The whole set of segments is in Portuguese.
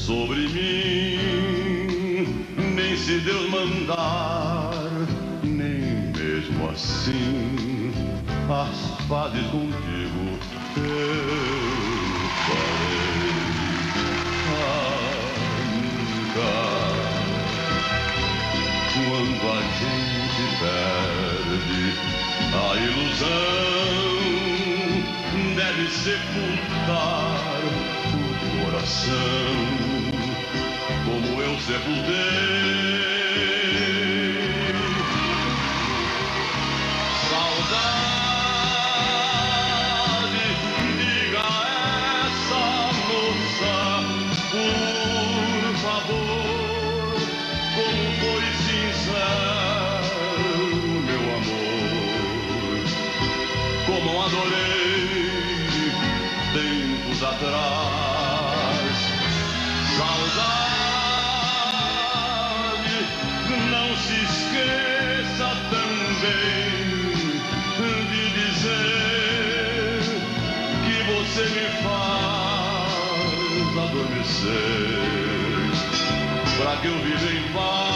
sobre mim, nem se Deus mandar, nem mesmo assim as pazes contigo eu farei. Nunca, quando a gente perde a ilusão, deve sepultar o coração, como eu sepultei. Saudade, diga a essa moça, por favor, como foi sincero meu amor, como adorei tempos atrás. Saudade, não se esqueça também de dizer que você me faz adormecer, pra que eu viva em paz.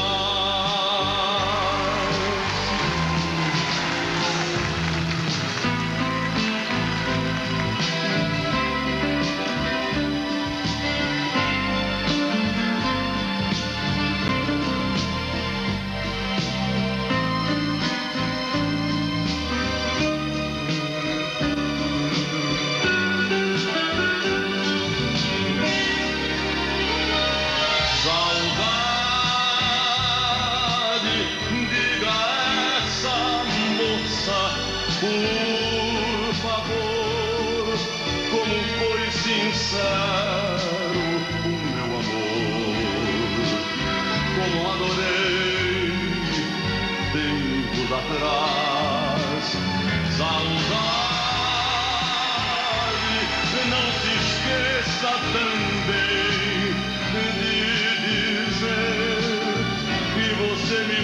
Por favor, como foi sincero o meu amor, como adorei tempos atrás. Saudade, não se esqueça também de dizer que você me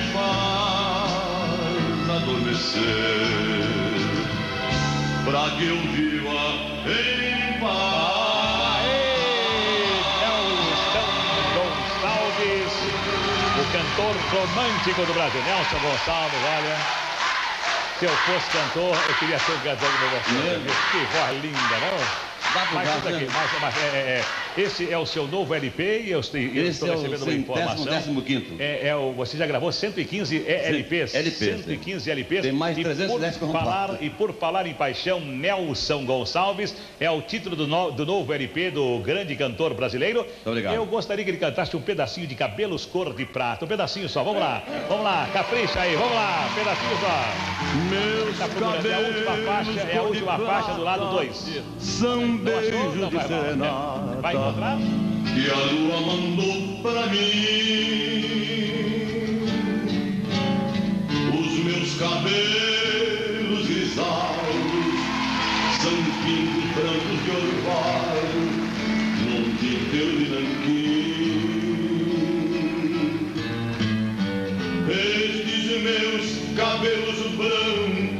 faz adormecer, pra que eu viva em paz. Nelson Gonçalves, o cantor romântico do Brasil. Nelson Gonçalves, olha, se eu fosse cantor, eu queria ser cantando com você. Que voz linda, não? Mas isso aqui, esse é o seu novo LP e eu estou recebendo uma informação. 15º. Você já gravou 115 LPs. 115 LPs. Tem mais 310 E por falar em paixão, Nelson Gonçalves é o título do novo LP do grande cantor brasileiro. Muito obrigado. Eu gostaria que ele cantasse um pedacinho de Cabelos Cor de Prata. Um pedacinho só, vamos lá, capricha aí, vamos lá, um pedacinho só. Meus cabelos, é a última faixa do lado 2. São beijos de serenata Vai encontrar? que a lua mandou pra mim. Os meus cabelos grisalhos são pingos brancos de orvalho num tinteiro de nanquim. Estes meus cabelos brancos.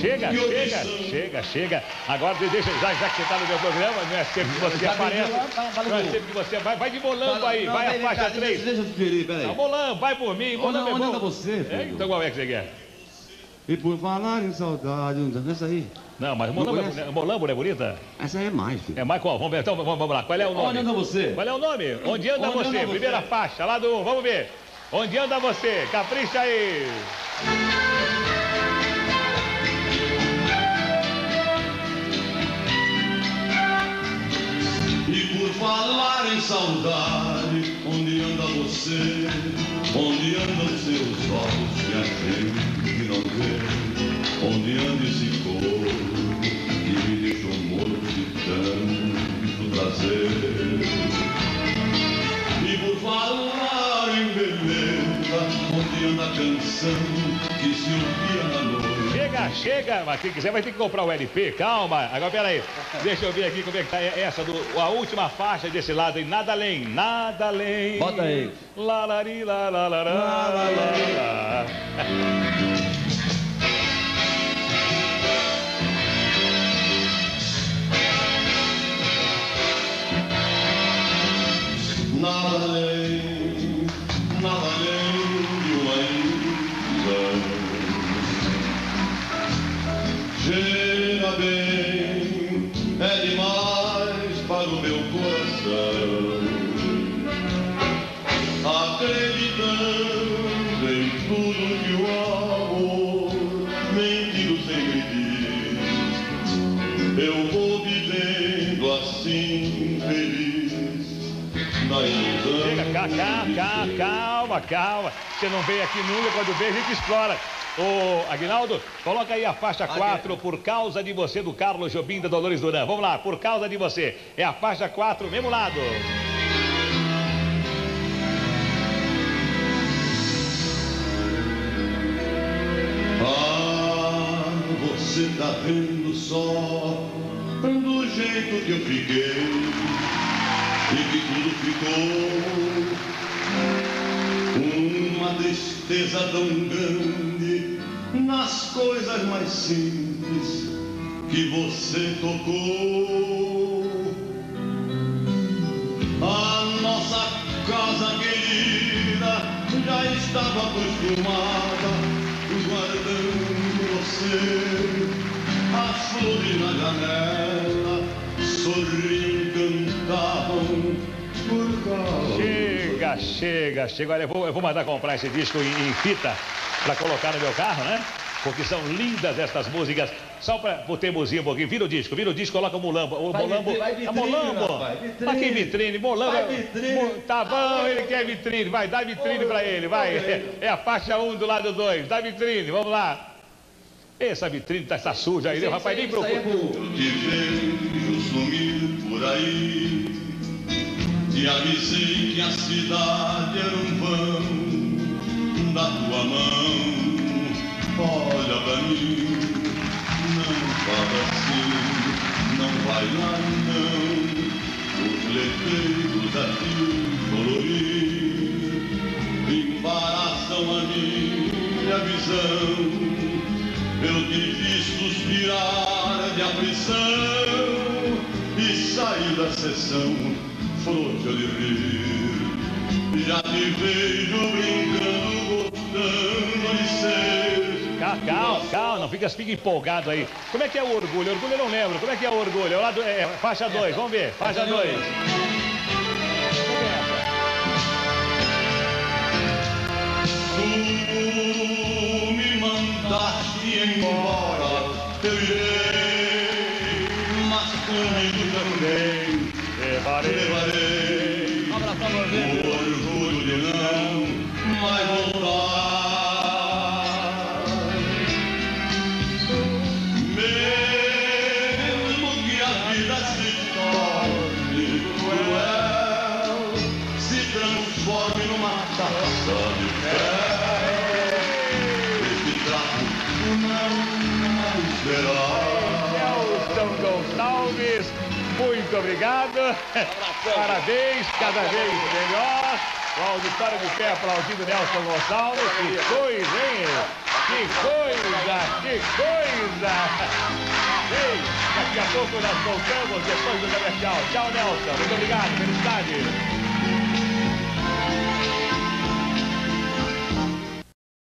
Chega. Agora deixa, já que você está no meu programa, não é sempre que você aparece. Não é sempre que você vai de molambo aí, vai a faixa 3. Deixa eu sugerir, peraí. Molambo, vai por mim, molambo é bom. Onde anda você, filho? Então qual é que você quer? E por falar em saudade, essa aí. Não, mas molambo não é bonita? Essa aí é mais, filho. É mais qual? Vamos ver, então vamos lá. Qual é o nome? Onde anda você? Qual é o nome? Onde anda você? Primeira faixa, lá do... Vamos ver. Onde anda você? Capricha aí. E por falar em saudade, onde anda você? Onde andam seus olhos que a gente não vê? Onde anda esse corpo que me deixou morto de tanto prazer? E por falar em beleza, onde anda a canção que se ouvia na noite? Chega, mas quem quiser vai ter que comprar o LP, calma. Agora, peraí, deixa eu ver aqui como é que tá essa, a última faixa desse lado aí, nada além. Bota aí. Lalari, lalalala. Nada coração, acreditando em tudo que o amor mentindo sempre diz. Eu vou vivendo assim feliz na ilusão. Chega, calma. Você não veio aqui nunca, quando vem a gente explora. Ô, Aguinaldo, coloca aí a faixa 4, Por Causa de Você, do Carlos Jobim, da Dolores Duran. Vamos lá, Por Causa de Você. É a faixa 4, mesmo lado. Ah, você tá vendo só do jeito que eu fiquei e que tudo ficou uma tristeza tão grande nas coisas mais simples que você tocou. A nossa casa querida já estava acostumada, guardando você. As flores na janela sorriam, cantavam por causa. Chega. Olha, eu vou mandar comprar esse disco em fita para colocar no meu carro, né? Porque são lindas estas músicas. Só por teimosia um pouquinho. Vira o disco, coloca o Molambo. Molambo. Mas que vitrine? Molambo. Tá bom, ele quer vitrine. Vai, dá vitrine pra ele, vai. É a faixa 1 do lado 2. Dá vitrine, vamos lá. Essa vitrine tá suja aí, rapaz, nem procura. Te vejo sumir por aí. Te avisei que a cidade era um vão da tua mão. Olha pra mim, não fala assim, não vai lá não. Os letreiros aqui coloridos embaraçam a minha visão. Eu te vi suspirar de aflição e saí da sessão frouxa de rir. Já te vejo brincando, gostando de ser. Calma, não fica empolgado aí. Como é que é o orgulho? Orgulho eu não lembro. Como é que é o orgulho? É faixa 2, vamos ver. Faixa 2. Tu me mandaste embora, eu irei, mas comigo também levarei o orgulho de não mais voltar. Mesmo que a vida se torne cruel, se transforme numa taça de fel, esse trapo não será. Nelson Gonçalves, muito obrigado. Parabéns, cada vez melhor. O auditório de pé aplaudindo Nelson Gonçalves. Que coisa, hein? Que coisa! Ei, daqui a pouco nós voltamos depois do comercial. Tchau, Nelson. Muito obrigado. Felicidade.